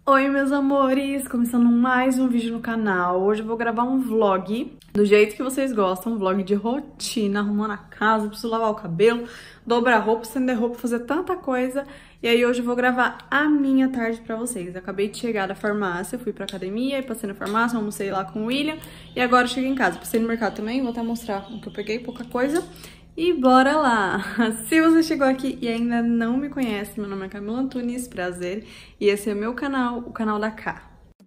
Oi, meus amores! Começando mais um vídeo no canal. Hoje eu vou gravar um vlog do jeito que vocês gostam, um vlog de rotina, arrumando a casa, preciso lavar o cabelo, dobrar roupa, estender roupa, fazer tanta coisa. E aí hoje eu vou gravar a minha tarde pra vocês. Eu acabei de chegar da farmácia, fui pra academia, e passei na farmácia, almocei lá com o William e agora eu cheguei em casa. Passei no mercado também, vou até mostrar o que eu peguei, pouca coisa. E bora lá! Se você chegou aqui e ainda não me conhece, meu nome é Camila Antunes, prazer, e esse é meu canal, o canal da Cá.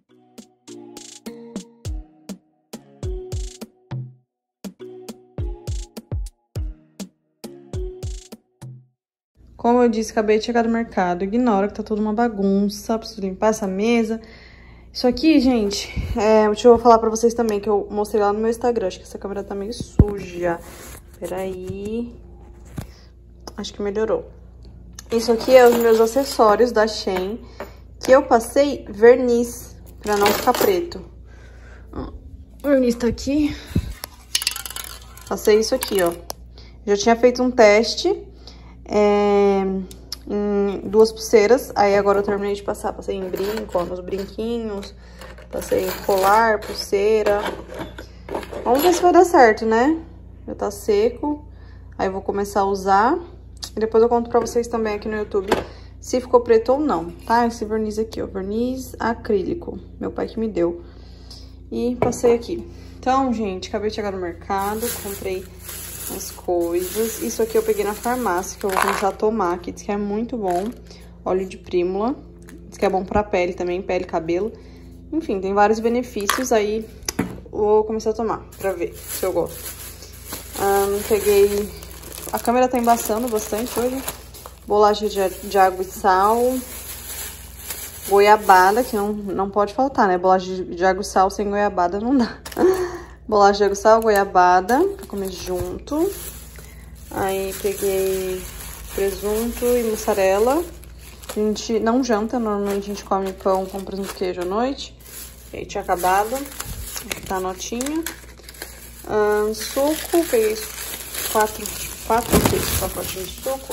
Como eu disse, acabei de chegar do mercado, ignora que tá toda uma bagunça, preciso limpar essa mesa. Isso aqui, gente, deixa eu falar pra vocês também, que eu mostrei lá no meu Instagram, acho que essa câmera tá meio suja. Peraí... Acho que melhorou. Isso aqui é os meus acessórios da Shein, que eu passei verniz, pra não ficar preto. O verniz tá aqui. Passei isso aqui, ó. Já tinha feito um teste em duas pulseiras, aí agora eu terminei de passar. Passei em brinco, ó, nos brinquinhos. Passei em colar, pulseira. Vamos ver se vai dar certo, né? Já tá seco. Aí eu vou começar a usar. E depois eu conto pra vocês também aqui no YouTube se ficou preto ou não, tá? Esse verniz aqui, ó, verniz acrílico. Meu pai que me deu. E passei aqui. Então, gente, acabei de chegar no mercado, comprei as coisas. Isso aqui eu peguei na farmácia, que eu vou começar a tomar, que diz que é muito bom. Óleo de prímula. Diz que é bom pra pele também, pele, cabelo. Enfim, tem vários benefícios, aí vou começar a tomar pra ver se eu gosto. Peguei... A câmera tá embaçando bastante hoje. Bolacha de água e sal. Goiabada, que não pode faltar, né? Bolacha de água e sal sem goiabada não dá. Bolacha de água e sal, goiabada, pra comer junto. Aí peguei presunto e mussarela. A gente não janta, normalmente a gente come pão com presunto e queijo à noite. E aí tinha acabado. Aqui tá a notinha. Suco, peguei quatro pacotinhos de suco.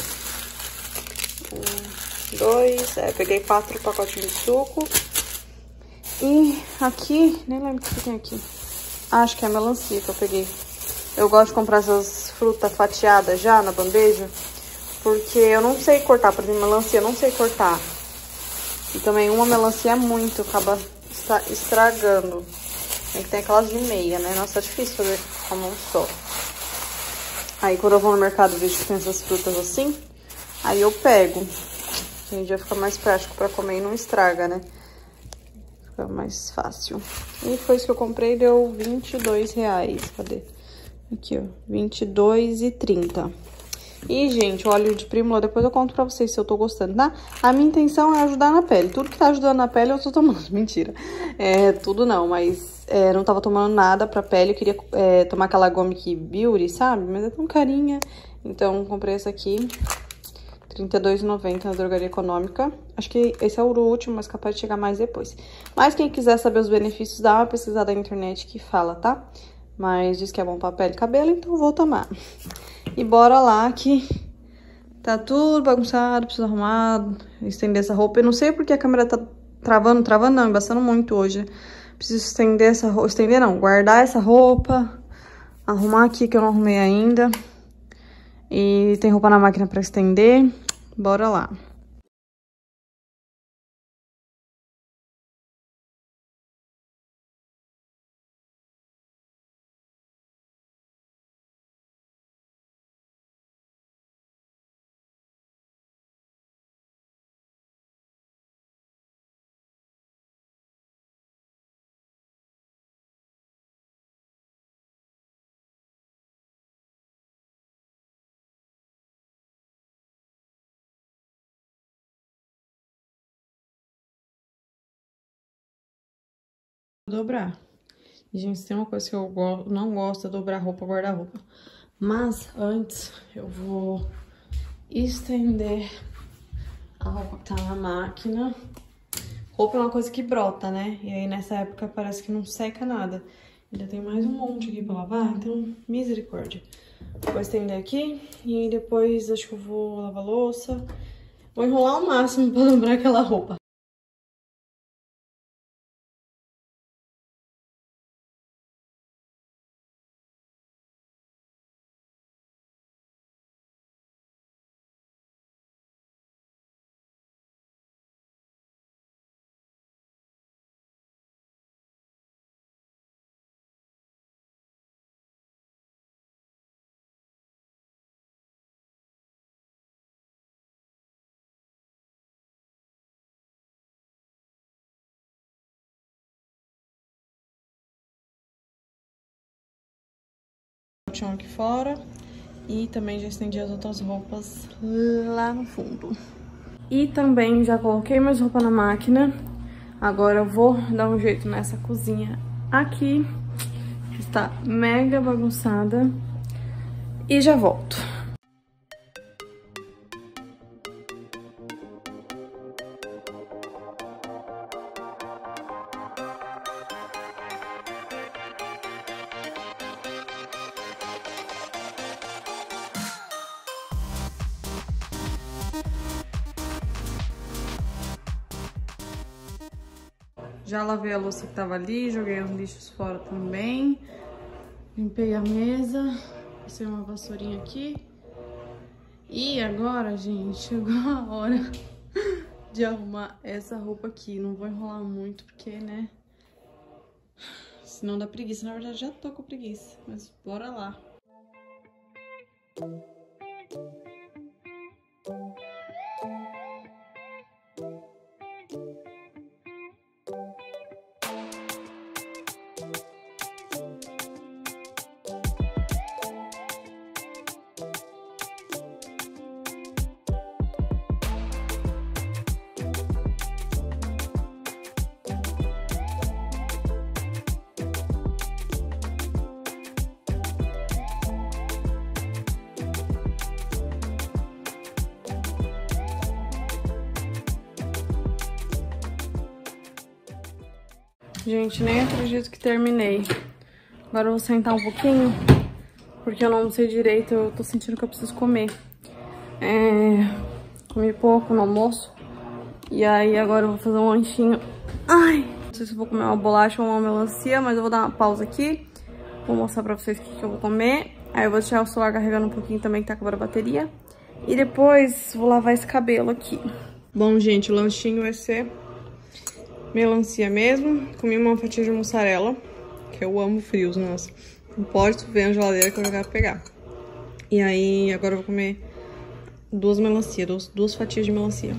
Peguei 4 pacotinhos de suco. E aqui, nem lembro o que tem aqui. Acho que é a melancia que eu peguei. Eu gosto de comprar essas frutas fatiadas já na bandeja, porque eu não sei cortar. Por exemplo, melancia eu não sei cortar. E também uma melancia é muito, acaba estragando. Tem que ter aquelas de meia, né? Nossa, é difícil fazer com a mão só. Aí quando eu vou no mercado e vejo que tem essas frutas assim, aí eu pego. Aí já fica mais prático pra comer e não estraga, né? Fica mais fácil. E foi isso que eu comprei, deu R$22. Cadê? Aqui, ó, R$22,30. E, gente, o óleo de prímula, depois eu conto pra vocês se eu tô gostando, tá? A minha intenção é ajudar na pele. Tudo que tá ajudando na pele eu tô tomando. Mentira. Tudo não, mas não tava tomando nada pra pele. Eu queria tomar aquela Gomic Beauty, sabe? Mas é tão carinha. Então, comprei essa aqui. R$32,90 na drogaria econômica. Acho que esse é o último, mas capaz de chegar mais depois. Mas quem quiser saber os benefícios, dá uma pesquisada na internet que fala, tá? Mas diz que é bom pra pele e cabelo, então vou tomar. E bora lá que tá tudo bagunçado, preciso arrumar, estender essa roupa. Eu não sei porque a câmera tá travando não, embaçando muito hoje. Preciso estender essa roupa, guardar essa roupa, arrumar aqui que eu não arrumei ainda. E tem roupa na máquina pra estender. Bora lá. Dobrar. Gente, tem uma coisa que eu não gosto é dobrar roupa, guardar roupa. Mas antes eu vou estender a roupa que tá na máquina. Roupa é uma coisa que brota, né? E aí nessa época parece que não seca nada. Ainda tem mais um monte aqui pra lavar, então misericórdia. Vou estender aqui e aí depois acho que eu vou lavar a louça. Vou enrolar ao máximo pra dobrar aquela roupa. o chão aqui fora. E também já estendi as outras roupas lá no fundo. E também já coloquei minhas roupas na máquina. Agora eu vou dar um jeito nessa cozinha aqui. Que está mega bagunçada. E já volto. Já lavei a louça que tava ali, joguei os lixos fora também. Limpei a mesa, passei uma vassourinha aqui. E agora, gente, chegou a hora de arrumar essa roupa aqui. Não vou enrolar muito porque, né, senão dá preguiça. Na verdade, já tô com preguiça, mas bora lá. Gente, nem acredito que terminei. Agora eu vou sentar um pouquinho, porque eu não sei direito, eu tô sentindo que eu preciso comer. Comi pouco no almoço, e aí agora eu vou fazer um lanchinho. Ai, não sei se eu vou comer uma bolacha ou uma melancia, mas eu vou dar uma pausa aqui. Vou mostrar pra vocês o que eu vou comer. Aí eu vou deixar o celular carregando um pouquinho também, que tá acabando a bateria. E depois vou lavar esse cabelo aqui. Bom, gente, o lanchinho vai ser melancia mesmo. Comi uma fatia de mussarela, que eu amo frios, nossa. Não pode ver na geladeira que eu já quero pegar. E aí, agora eu vou comer duas melancias, duas fatias de melancia.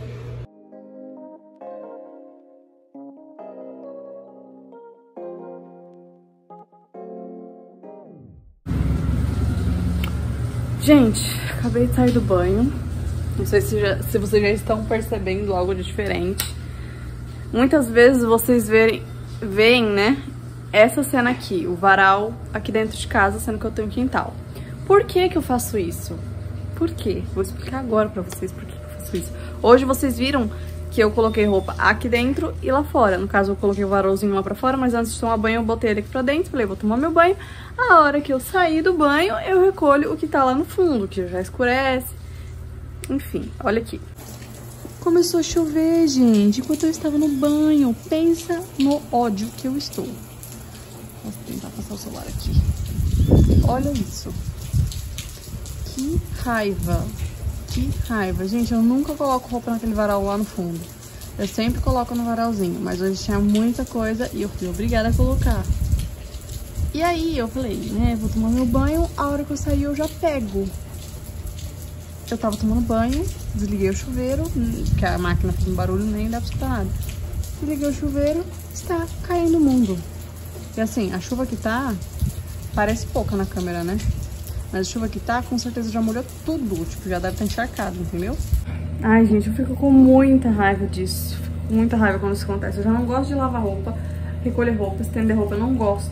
Gente, acabei de sair do banho. Não sei se vocês já estão percebendo algo de diferente. Muitas vezes vocês veem, né, essa cena aqui, o varal aqui dentro de casa, sendo que eu tenho quintal. Por que que eu faço isso? Por quê? Vou explicar agora pra vocês por que eu faço isso. Hoje vocês viram que eu coloquei roupa aqui dentro e lá fora. No caso, eu coloquei o varalzinho lá pra fora, mas antes de tomar banho eu botei ele aqui pra dentro. Falei, vou tomar meu banho. A hora que eu sair do banho, eu recolho o que tá lá no fundo, que já escurece. Enfim, olha aqui. Começou a chover, gente, enquanto eu estava no banho. Pensa no ódio que eu estou. Vou tentar passar o celular aqui. Olha isso. Que raiva. Que raiva. Gente, eu nunca coloco roupa naquele varal lá no fundo. Eu sempre coloco no varalzinho. Mas hoje tinha muita coisa e eu fui obrigada a colocar. E aí eu falei, né, vou tomar meu banho. A hora que eu sair eu já pego. Eu tava tomando banho, desliguei o chuveiro, porque a máquina fez um barulho, nem dá pra escutar nada. Desliguei o chuveiro, está caindo o mundo. E assim, a chuva que tá, parece pouca na câmera, né? Mas a chuva que tá, com certeza já molhou tudo, tipo, já deve estar encharcado, entendeu? Ai, gente, eu fico com muita raiva disso. Fico com muita raiva quando isso acontece. Eu já não gosto de lavar roupa, recolher roupa, estender roupa, eu não gosto.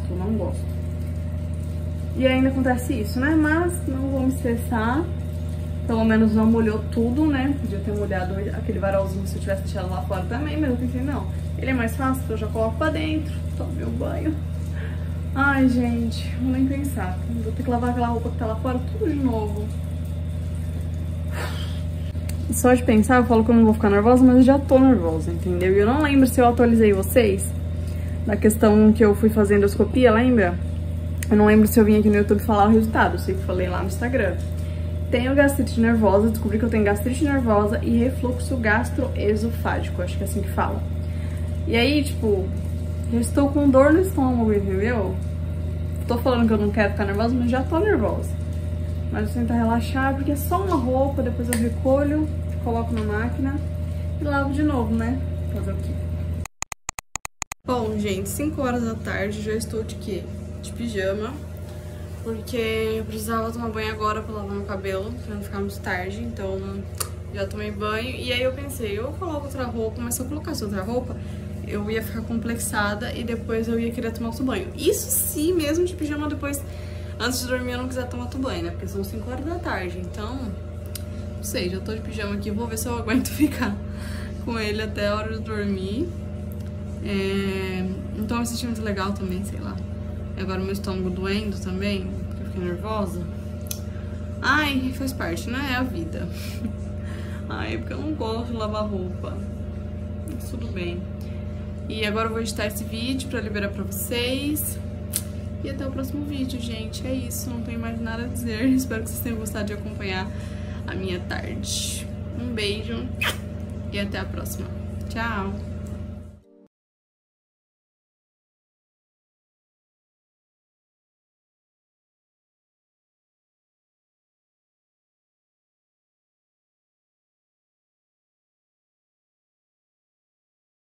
E ainda acontece isso, né? Mas não vou me estressar. Pelo menos não molhou tudo, né? Podia ter molhado aquele varalzinho se eu tivesse deixado lá fora também, mas eu pensei, não. Ele é mais fácil, eu já coloco pra dentro, tomo meu banho. Ai, gente, vou nem pensar. Vou ter que lavar aquela roupa que tá lá fora tudo de novo. Só de pensar, eu falo que eu não vou ficar nervosa, mas eu já tô nervosa, entendeu? E eu não lembro se eu atualizei vocês da questão que eu fui fazer endoscopia, lembra? Eu não lembro se eu vim aqui no YouTube falar o resultado, eu sei que falei lá no Instagram. Tenho gastrite nervosa, descobri que eu tenho gastrite nervosa e refluxo gastroesofágico, acho que é assim que fala. E aí, tipo, eu estou com dor no estômago, entendeu? Tô falando que eu não quero ficar nervosa, mas já tô nervosa. Mas eu tento relaxar, porque é só uma roupa, depois eu recolho, coloco na máquina e lavo de novo, né? Fazer o quê? Bom, gente, 5 horas da tarde, já estou de quê? De pijama. porque eu precisava tomar banho agora pra lavar meu cabelo, pra não ficar muito tarde, então já tomei banho. E aí eu pensei, eu coloco outra roupa, mas se eu colocasse outra roupa, eu ia ficar complexada e depois eu ia querer tomar outro banho. Isso sim, mesmo de pijama depois, antes de dormir eu não quiser tomar outro banho, né? Porque são 5 horas da tarde, então, não sei, já tô de pijama aqui, vou ver se eu aguento ficar com ele até a hora de dormir. Não tô me sentindo muito legal também, sei lá. E agora meu estômago doendo também, porque eu fiquei nervosa. Ai, faz parte, né? É a vida. Ai, porque eu não gosto de lavar roupa. Mas tudo bem. E agora eu vou editar esse vídeo pra liberar pra vocês. E até o próximo vídeo, gente. É isso, não tenho mais nada a dizer. Espero que vocês tenham gostado de acompanhar a minha tarde. Um beijo e até a próxima. Tchau!